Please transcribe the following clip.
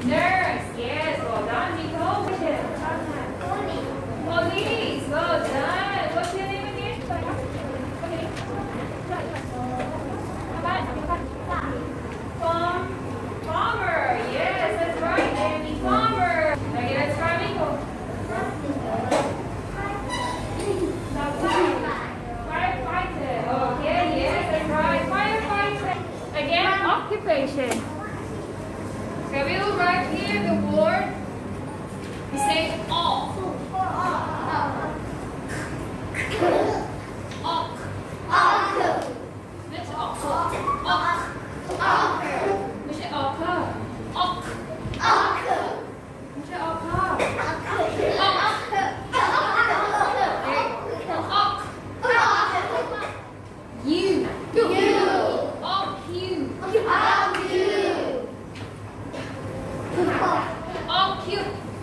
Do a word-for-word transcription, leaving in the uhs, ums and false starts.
Nurse. Yes, well done, Nicole. Police. Well done. What's your name again? Farm. Farmer. Yes, that's right, Andy. Farmer. Okay, let's try Nicole. Firefighter. Okay, yes, that's right. Firefighter. Again, occupation. So we will write here the word. We say off. Ock. Let's ock. Ock.ไม่ใช่ ocker. Ock.ไม่ใช่ ocker. Ock. You. You. Ock you. Ock you.